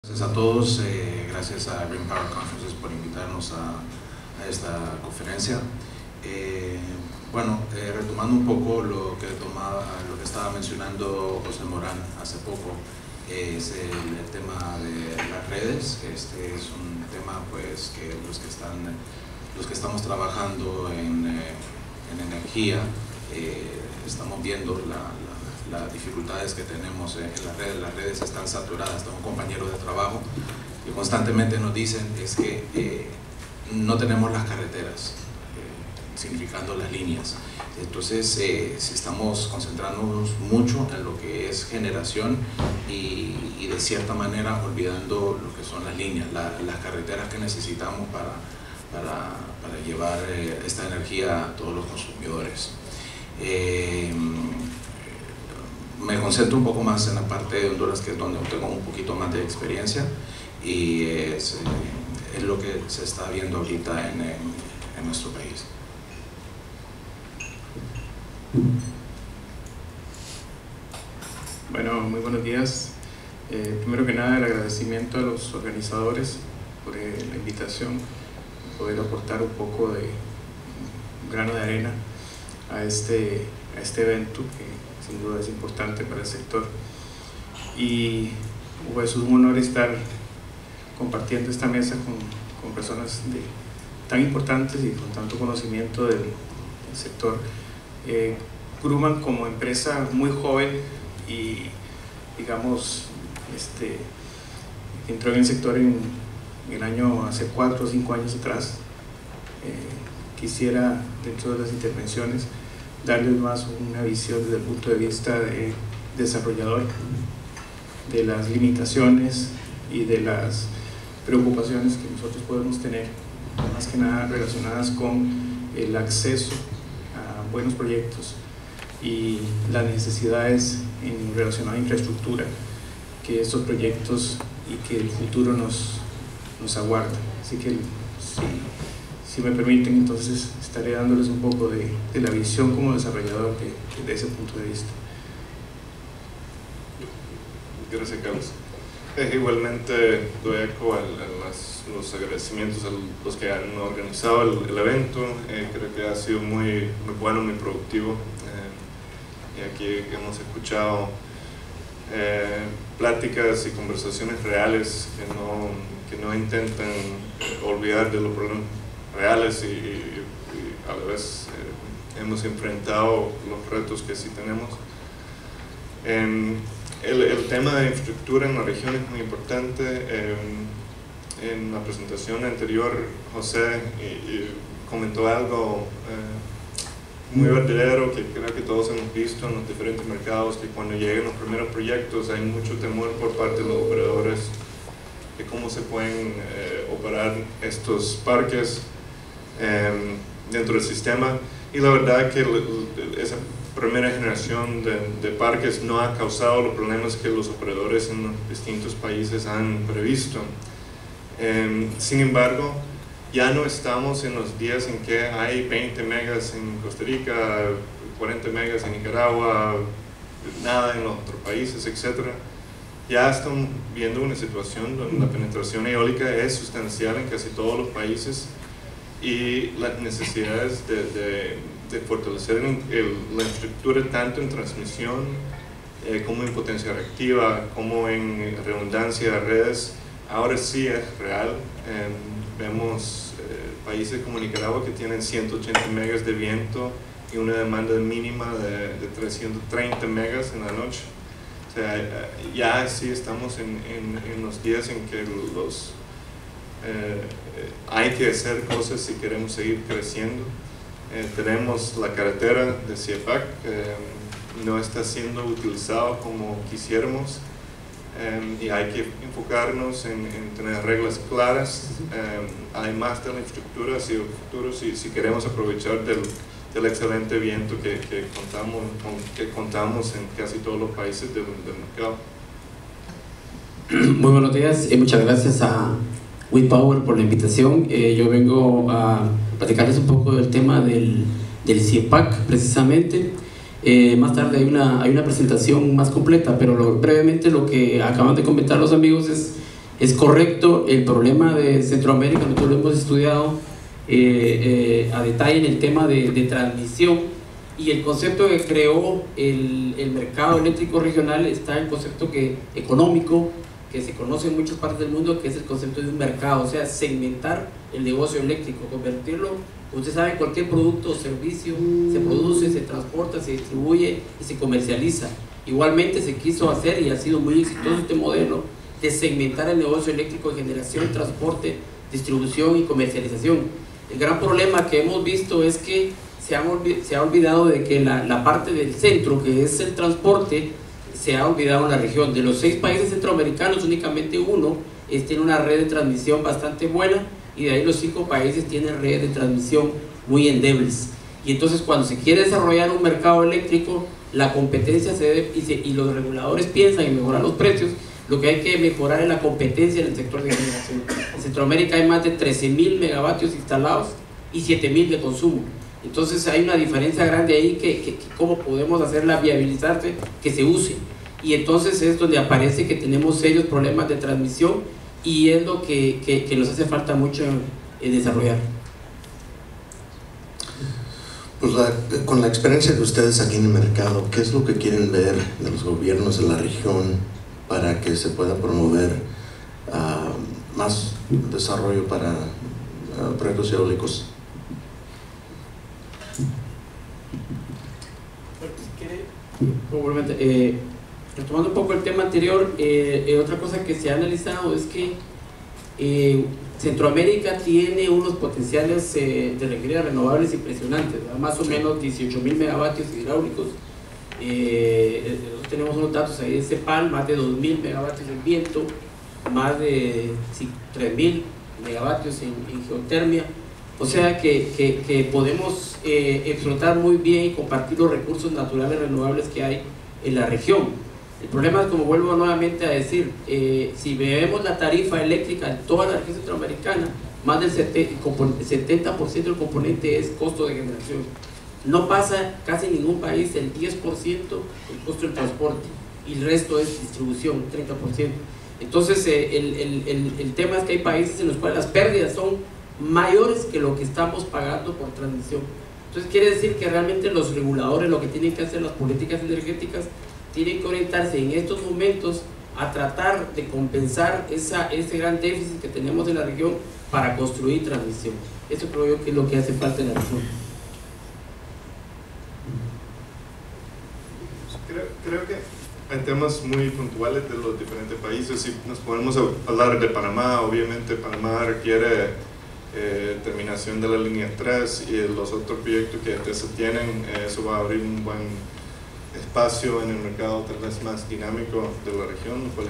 Gracias a todos, gracias a Green Power Conferences por invitarnos a esta conferencia. Retomando un poco lo que estaba mencionando José Morán hace poco, es el tema de las redes. Este es un tema pues que los que estamos trabajando en energía estamos viendo las dificultades que tenemos en las redes están saturadas. Tengo un compañero de trabajo que constantemente nos dicen es que no tenemos las carreteras, significando las líneas. Entonces, si estamos concentrándonos mucho en lo que es generación y de cierta manera olvidando lo que son las líneas, las carreteras que necesitamos para llevar esta energía a todos los consumidores. Me concentro un poco más en la parte de Honduras, que es donde tengo un poquito más de experiencia, y es lo que se está viendo ahorita en nuestro país. Bueno, muy buenos días. Primero que nada, el agradecimiento a los organizadores por la invitación, poder aportar un poco de un grano de arena a este evento que sin duda es importante para el sector. Y pues, es un honor estar compartiendo esta mesa con personas tan importantes y con tanto conocimiento del sector. Grumman, como empresa muy joven y digamos entró en el sector en el año hace 4 o 5 años atrás, quisiera dentro de las intervenciones darles más una visión desde el punto de vista de desarrollador, de las limitaciones y de las preocupaciones que nosotros podemos tener, más que nada relacionadas con el acceso a buenos proyectos y las necesidades relacionadas a infraestructura que estos proyectos y que el futuro nos aguarda. Así que si me permiten, entonces estaré dándoles un poco de la visión como desarrollador de ese punto de vista. Gracias, Carlos. Igualmente doy eco a los agradecimientos a los que han organizado el evento. Creo que ha sido muy bueno, muy productivo. Y aquí hemos escuchado pláticas y conversaciones reales que no intentan olvidar de los problemas reales y a la vez hemos enfrentado los retos que sí tenemos. El tema de infraestructura en la región es muy importante. En la presentación anterior, José comentó algo muy verdadero que creo que todos hemos visto en los diferentes mercados, que cuando llegan los primeros proyectos hay mucho temor por parte de los operadores de cómo se pueden operar estos parques dentro del sistema, y la verdad que esa primera generación de parques no ha causado los problemas que los operadores en los distintos países han previsto. Sin embargo, ya no estamos en los días en que hay 20 megas en Costa Rica, 40 megas en Nicaragua, nada en los otros países, etc. Ya estamos viendo una situación donde la penetración eólica es sustancial en casi todos los países, y las necesidades de fortalecer la infraestructura tanto en transmisión como en potencia reactiva, como en redundancia de redes, ahora sí es real. Vemos países como Nicaragua que tienen 180 megas de viento y una demanda mínima de 330 megas en la noche. O sea, ya sí estamos en los días en que hay que hacer cosas si queremos seguir creciendo. Tenemos la carretera de CIEPAC, no está siendo utilizado como quisiéramos, y hay que enfocarnos en tener reglas claras, además de la infraestructura hacia el futuro, si queremos aprovechar del excelente viento que contamos en casi todos los países del mercado. Muy buenos días y muchas gracias a Green Power por la invitación. Yo vengo a platicarles un poco del tema del CIEPAC precisamente. Más tarde hay una presentación más completa, pero brevemente lo que acaban de comentar los amigos es Es correcto, el problema de Centroamérica nosotros lo hemos estudiado a detalle en el tema de transmisión, y el concepto que creó el mercado eléctrico regional está el concepto económico que se conoce en muchas partes del mundo, que es el concepto de un mercado, o sea, segmentar el negocio eléctrico, convertirlo, usted sabe, cualquier producto o servicio se produce, se transporta, se distribuye y se comercializa. Igualmente se quiso hacer, y ha sido muy exitoso este modelo, de segmentar el negocio eléctrico en generación, transporte, distribución y comercialización. El gran problema que hemos visto es que se ha olvidado de que la parte del centro, que es el transporte, se ha olvidado en la región. De los 6 países centroamericanos, únicamente uno tiene una red de transmisión bastante buena, y de ahí los 5 países tienen redes de transmisión muy endebles. Y entonces, cuando se quiere desarrollar un mercado eléctrico, la competencia se debe, y los reguladores piensan en mejorar los precios, lo que hay que mejorar es la competencia en el sector de generación. En Centroamérica hay más de 13.000 megavatios instalados y 7.000 de consumo. Entonces hay una diferencia grande ahí que cómo podemos hacerla viabilizarse, que se use. Y entonces es donde aparece que tenemos serios problemas de transmisión, y es lo que nos hace falta mucho en desarrollar. Pues con la experiencia de ustedes aquí en el mercado, ¿qué es lo que quieren ver de los gobiernos de la región para que se pueda promover más desarrollo para proyectos eólicos? Retomando un poco el tema anterior, otra cosa que se ha analizado es que Centroamérica tiene unos potenciales de energías renovables impresionantes, ¿verdad? Más o menos 18.000 megavatios hidráulicos. Tenemos unos datos ahí de CEPAL, más de 2.000 megavatios en viento, más de 3.000 megavatios en geotermia. O sea que podemos explotar muy bien y compartir los recursos naturales renovables que hay en la región. El problema es, como vuelvo nuevamente a decir, si vemos la tarifa eléctrica en toda la región centroamericana, más del 70% del componente es costo de generación. No pasa casi en ningún país el 10% el costo del transporte, y el resto es distribución, 30%. Entonces el tema es que hay países en los cuales las pérdidas son mayores que lo que estamos pagando por transmisión. Entonces quiere decir que realmente los reguladores, lo que tienen que hacer, las políticas energéticas, tienen que orientarse en estos momentos a tratar de compensar ese gran déficit que tenemos en la región para construir transmisión. Eso creo yo que es lo que hace falta en la región. Creo que en temas muy puntuales de los diferentes países, si nos podemos hablar de Panamá, obviamente Panamá requiere terminación de la línea 3 y los otros proyectos que ya se tienen. Eso va a abrir un buen espacio en el mercado tal vez más dinámico de la región, lo cual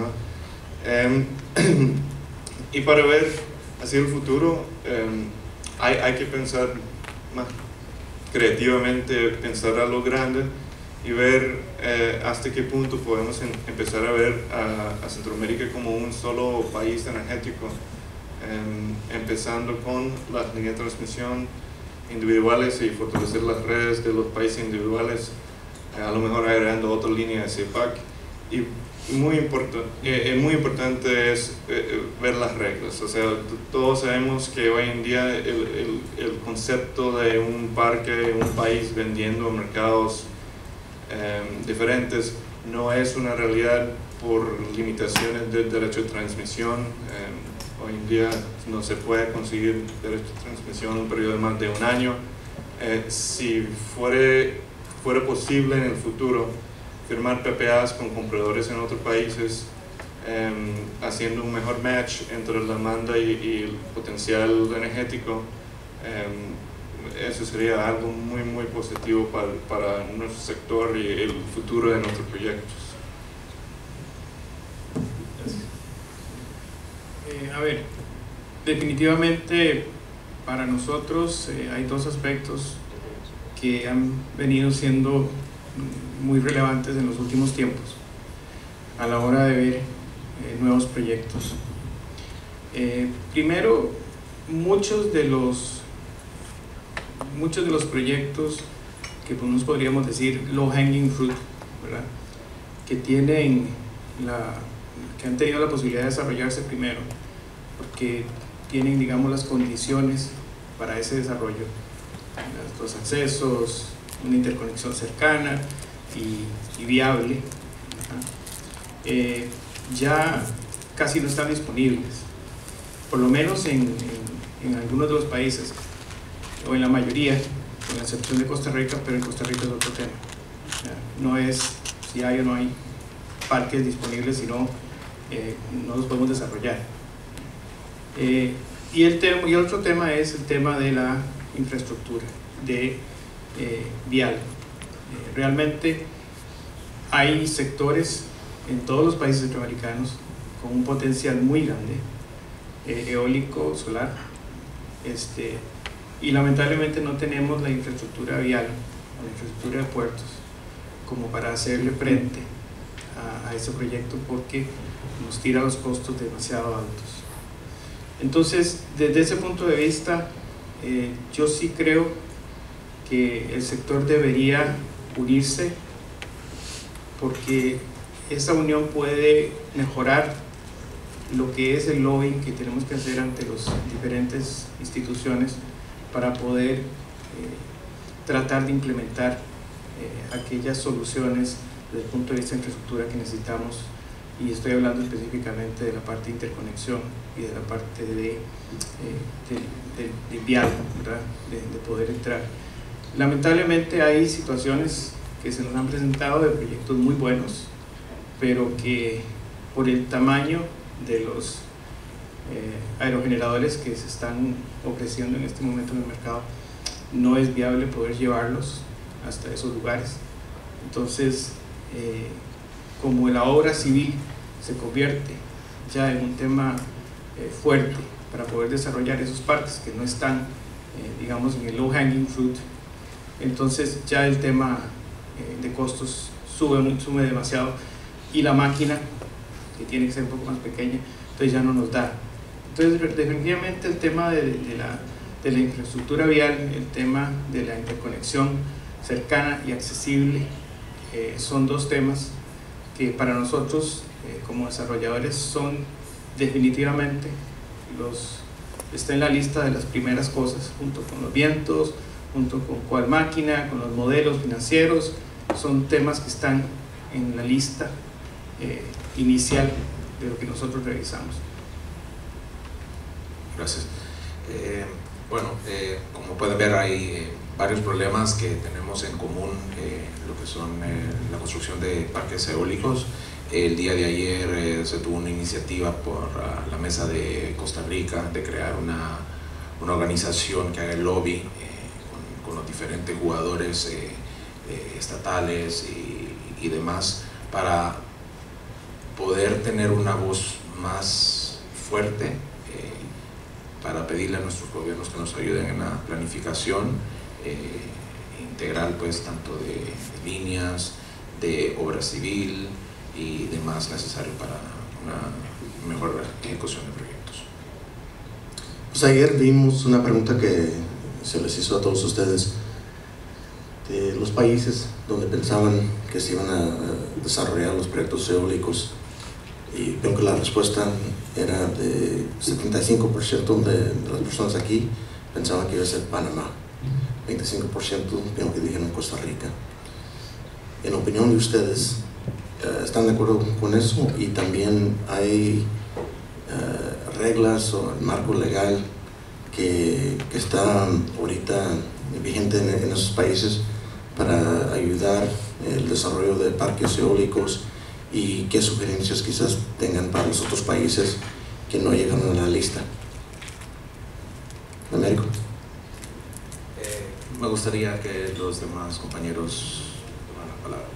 es Panamá. Y para ver hacia el futuro, hay que pensar más creativamente, pensar a lo grande y ver hasta qué punto podemos empezar a ver a Centroamérica como un solo país energético, empezando con las líneas de transmisión individuales y fortalecer las redes de los países individuales, a lo mejor agregando otra línea de CEPAC. Y muy importante es ver las reglas. O sea, todos sabemos que hoy en día el concepto de un parque, un país vendiendo en mercados diferentes no es una realidad por limitaciones del derecho de transmisión. Hoy en día no se puede conseguir derecho de transmisión en un periodo de más de un año. Si fuera posible en el futuro firmar PPAs con compradores en otros países, haciendo un mejor match entre la demanda y el potencial energético, eso sería algo muy positivo para nuestro sector y el futuro de nuestros proyectos. A ver, definitivamente para nosotros hay dos aspectos que han venido siendo muy relevantes en los últimos tiempos a la hora de ver nuevos proyectos. Primero, muchos de los proyectos que nos podríamos decir low hanging fruit, ¿verdad?, que tienen que han tenido la posibilidad de desarrollarse primero, porque tienen, digamos, las condiciones para ese desarrollo, los accesos, una interconexión cercana y viable, ya casi no están disponibles, por lo menos en algunos de los países, o en la mayoría, con la excepción de Costa Rica, pero en Costa Rica es otro tema. No es si hay o no hay parques disponibles, sino no los podemos desarrollar. Y el otro tema es el tema de la infraestructura vial. Realmente hay sectores en todos los países centroamericanos con un potencial muy grande, eólico, solar, y lamentablemente no tenemos la infraestructura vial, la infraestructura de puertos, como para hacerle frente a ese proyecto, porque nos tira los costos demasiado altos. Entonces, desde ese punto de vista, yo sí creo que el sector debería unirse, porque esa unión puede mejorar lo que es el lobbying que tenemos que hacer ante las diferentes instituciones para poder tratar de implementar aquellas soluciones desde el punto de vista de infraestructura que necesitamos, y estoy hablando específicamente de la parte de interconexión y de la parte de vial, ¿verdad? De poder entrar. Lamentablemente hay situaciones que se nos han presentado de proyectos muy buenos, pero que por el tamaño de los aerogeneradores que se están ofreciendo en este momento en el mercado, no es viable poder llevarlos hasta esos lugares. Entonces, como la obra civil se convierte ya en un tema fuerte para poder desarrollar esos parques que no están, digamos, en el low hanging fruit, entonces ya el tema de costos sube demasiado, y la máquina, que tiene que ser un poco más pequeña, entonces ya no nos da. Entonces, definitivamente el tema de la infraestructura vial, el tema de la interconexión cercana y accesible, son dos temas que para nosotros como desarrolladores son definitivamente está en la lista de las primeras cosas, junto con los vientos, junto con cuál máquina, con los modelos financieros. Son temas que están en la lista inicial de lo que nosotros revisamos. Gracias. Bueno, como pueden ver, hay varios problemas que tenemos en común, lo que son la construcción de parques eólicos. El día de ayer se tuvo una iniciativa por la Mesa de Costa Rica de crear una organización que haga el lobby con los diferentes jugadores estatales y demás, para poder tener una voz más fuerte, para pedirle a nuestros gobiernos que nos ayuden en la planificación integral, pues tanto de líneas, de obra civil y demás necesario para una mejor ejecución de proyectos. Pues ayer vimos una pregunta que se les hizo a todos ustedes de los países donde pensaban que se iban a desarrollar los proyectos eólicos, y creo que la respuesta era de 75% de las personas aquí pensaban que iba a ser Panamá, 25% creo que dijeron Costa Rica. En opinión de ustedes, ¿están de acuerdo con eso? Y también hay reglas o marco legal que está ahorita vigente en esos países para ayudar el desarrollo de parques eólicos, y qué sugerencias quizás tengan para los otros países que no llegan a la lista. Américo. Me gustaría que los demás compañeros tomen la palabra.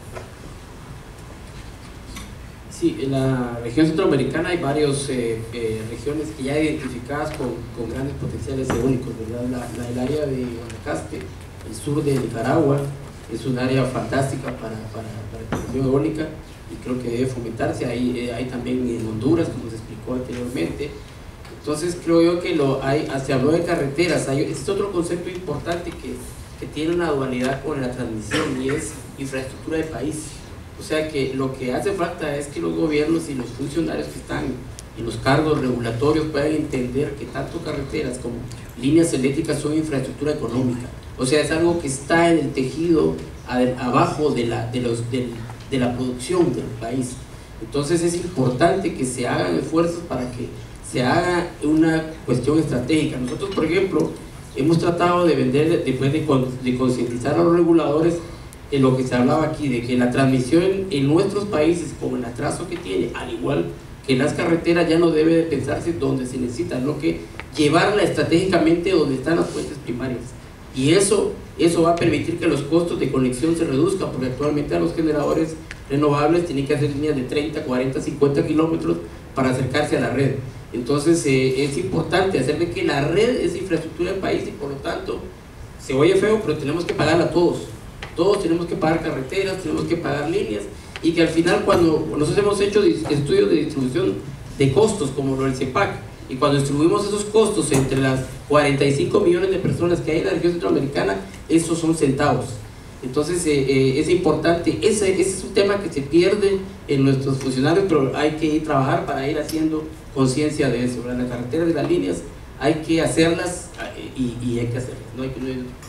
Sí, en la región centroamericana hay varias regiones que ya identificadas con grandes potenciales eólicos, ¿verdad? El área de Guanacaste, el sur de Nicaragua, es un área fantástica para la producción eólica, y creo que debe fomentarse. Hay también en Honduras, como se explicó anteriormente. Entonces creo yo que se habló de carreteras. Este es otro concepto importante que tiene una dualidad con la transmisión, y es infraestructura de país. O sea que lo que hace falta es que los gobiernos y los funcionarios que están en los cargos regulatorios puedan entender que tanto carreteras como líneas eléctricas son infraestructura económica. O sea, es algo que está en el tejido abajo de la producción del país. Entonces es importante que se hagan esfuerzos para que se haga una cuestión estratégica. Nosotros, por ejemplo, hemos tratado de vender, después de concientizar a los reguladores en lo que se hablaba aquí, de que la transmisión en nuestros países, con el atraso que tiene, al igual que las carreteras, ya no debe de pensarse donde se necesita, sino que llevarla estratégicamente donde están las fuentes primarias. Y eso va a permitir que los costos de conexión se reduzcan, porque actualmente a los generadores renovables tienen que hacer líneas de 30, 40, 50 kilómetros para acercarse a la red. Entonces es importante hacer de que la red es infraestructura del país y por lo tanto se oye feo, pero tenemos que pagarla todos. Todos tenemos que pagar carreteras, tenemos que pagar líneas, y que al final, cuando nosotros hemos hecho estudios de distribución de costos como lo del CEPAC, y cuando distribuimos esos costos entre las 45 millones de personas que hay en la región centroamericana, esos son centavos. Entonces es importante, ese es un tema que se pierde en nuestros funcionarios, pero hay que ir a trabajar para ir haciendo conciencia de eso. Las carreteras y las líneas hay que hacerlas y hay que hacerlas, no hay que...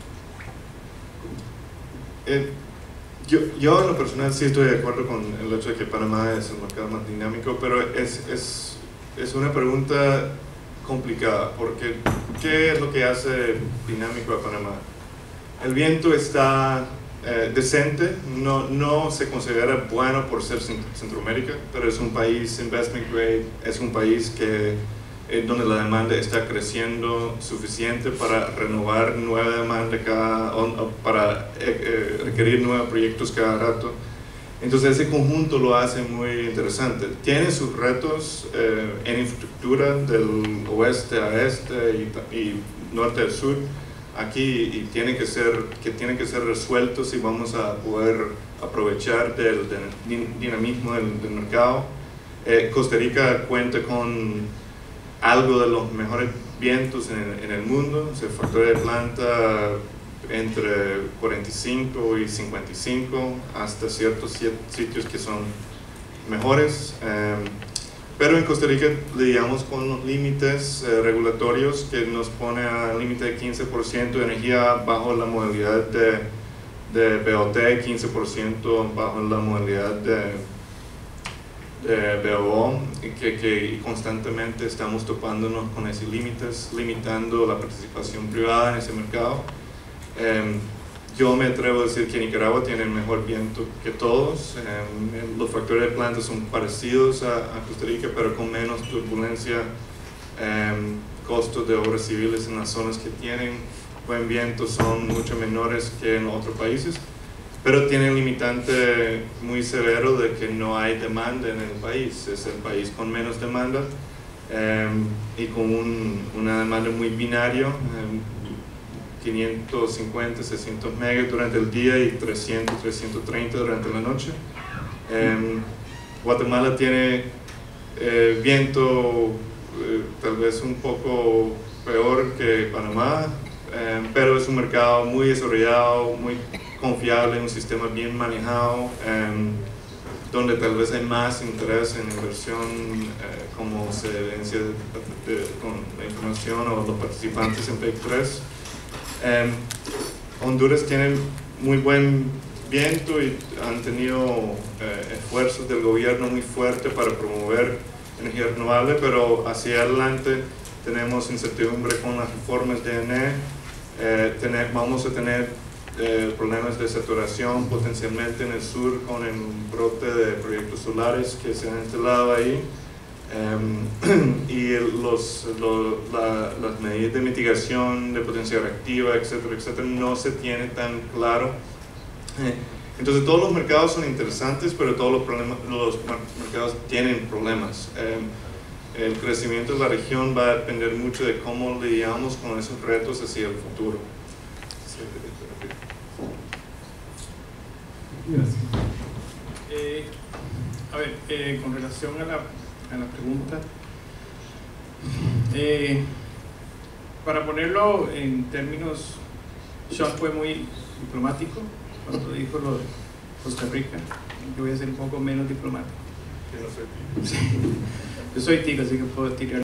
Yo en lo personal sí estoy de acuerdo con el hecho de que Panamá es el mercado más dinámico, pero es una pregunta complicada, porque ¿qué es lo que hace dinámico a Panamá? El viento está decente, no se considera bueno por ser Centroamérica, pero es un país investment grade, es un país donde la demanda está creciendo suficiente para renovar nueva demanda para requerir nuevos proyectos cada rato. Entonces ese conjunto lo hace muy interesante. Tiene sus retos en infraestructura del oeste a este y norte a sur aquí, y tienen que ser resueltos si vamos a poder aprovechar del dinamismo del mercado. Costa Rica cuenta con algo de los mejores vientos en el mundo, el factor de planta entre 45 y 55 hasta ciertos sitios que son mejores, pero en Costa Rica lidiamos con los límites regulatorios que nos pone al límite de 15% de energía bajo la modalidad de BOT, 15% bajo la modalidad de BOO, que constantemente estamos topándonos con esos límites, limitando la participación privada en ese mercado. Yo me atrevo a decir que Nicaragua tiene el mejor viento que todos. Los factores de planta son parecidos a Costa Rica, pero con menos turbulencia, costos de obras civiles en las zonas que tienen buen viento son mucho menores que en otros países, pero tiene un limitante muy severo de que no hay demanda en el país. Es el país con menos demanda y con una demanda muy binario, 550, 600 megas durante el día y 300, 330 durante la noche. Guatemala tiene viento tal vez un poco peor que Panamá, pero es un mercado muy desarrollado, muy confiable, un sistema bien manejado, donde tal vez hay más interés en inversión, como se evidencia con la información o los participantes en PEC 3. Honduras tiene muy buen viento y han tenido esfuerzos del gobierno muy fuertes para promover energía renovable, pero hacia adelante tenemos incertidumbre con las reformas de ENE. Vamos a tener problemas de saturación potencialmente en el sur con el brote de proyectos solares que se han instalado ahí, y las medidas de mitigación de potencia reactiva, etcétera, etcétera, no se tiene tan claro. Entonces todos los mercados son interesantes, pero todos los mercados tienen problemas. El crecimiento de la región va a depender mucho de cómo lidiamos con esos retos hacia el futuro. Gracias. Con relación a la pregunta, para ponerlo en términos, Sean fue muy diplomático cuando dijo lo de Costa Rica. yo voy a ser un poco menos diplomático. Yo no soy Sí. Yo soy tico, así que puedo tirar